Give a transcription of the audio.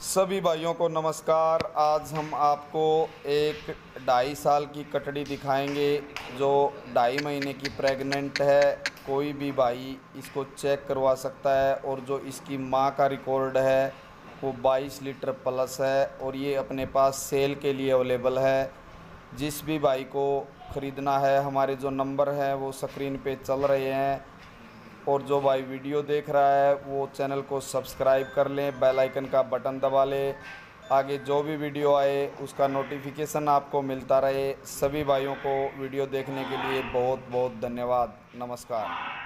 सभी भाइयों को नमस्कार। आज हम आपको एक 2.5 साल की कटड़ी दिखाएंगे जो 2.5 महीने की प्रेग्नेंट है। कोई भी भाई इसको चेक करवा सकता है और जो इसकी माँ का रिकॉर्ड है वो 22 लीटर प्लस है और ये अपने पास सेल के लिए अवेलेबल है। जिस भी भाई को ख़रीदना है हमारे जो नंबर हैं वो स्क्रीन पे चल रहे हैं। और जो भाई वीडियो देख रहा है वो चैनल को सब्सक्राइब कर लें, बेल आइकन का बटन दबा लें। आगे जो भी वीडियो आए उसका नोटिफिकेशन आपको मिलता रहे। सभी भाइयों को वीडियो देखने के लिए बहुत बहुत धन्यवाद। नमस्कार।